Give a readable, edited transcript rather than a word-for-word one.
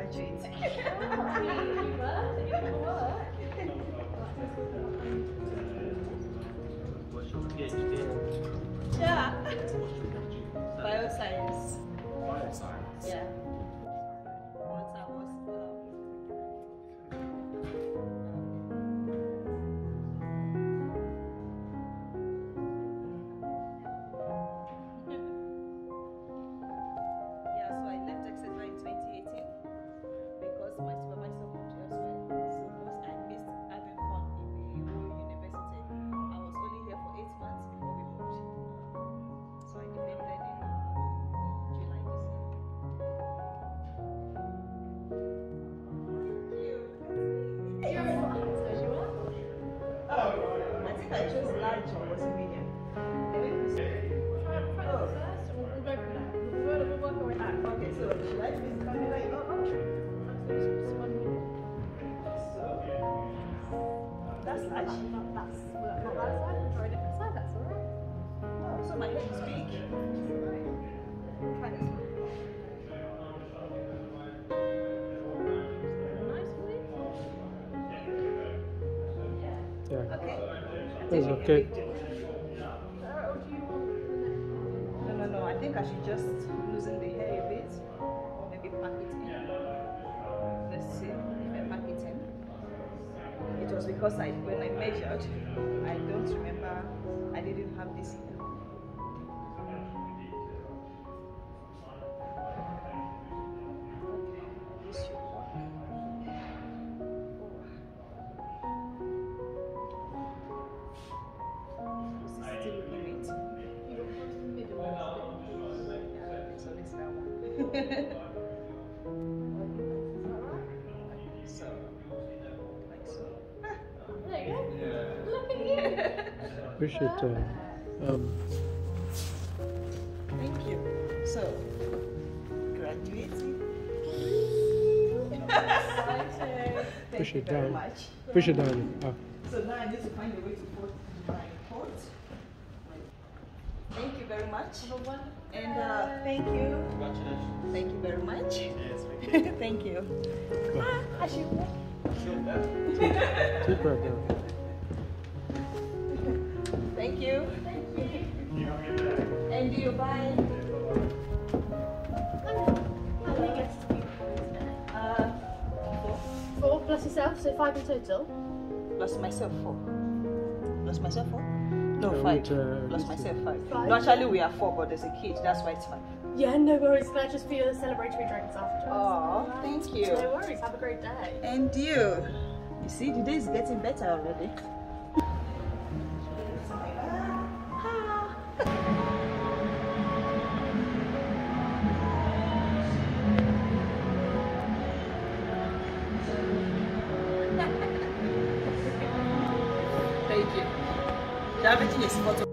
graduate. What's your PhD? Yeah. Bioscience. Bioscience? Yeah. Once I was yeah, so I left Exeter in 2018 because my supervisor moved elsewhere. So once I missed having fun in the university, I was only here for 8 months before we moved. So I defended in July this year. I think I chose large or was it medium? Okay, so should I use the camera? That's large. Oh, so my head is big. Try this one. Yeah. Okay. That's okay. No. I think I should just loosen the hair a bit. Maybe pack it in. Let's see if I pack it in. It was because when I measured, I don't remember, I didn't have this here. This should work. This is still limit. So this that one. So, like so. There you go. Look at you. Appreciate Thank you. So, graduating. push Thank you it very down. much. Push it down. Ah. So now I need to find a way to put my report. Thank you very much. And thank you. Congratulations. Thank you very much. Yes, Thank you. Go. Sure. Keep right down. Thank you. And you, bye. How many guests have you today? 4 plus yourself, so 5 in total. Plus myself 4. Plus myself 4? No, Yeah, 5. with, Plus this- myself 5. Five? No, actually we are 4, but there's a kid. That's why it's 5. Yeah, no worries. Can I just for your celebratory drinks afterwards? Oh, thank you. No worries. Have a great day. And you. You see, the day is getting better already. Thank you. Everything is photo.